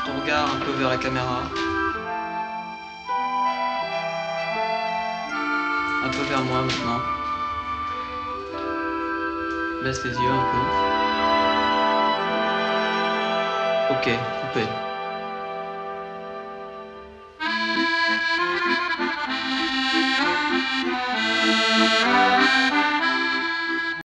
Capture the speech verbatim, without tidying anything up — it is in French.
ton regard un peu vers la caméra. Un peu vers moi maintenant. Baisse les yeux un peu. Ok, coupé.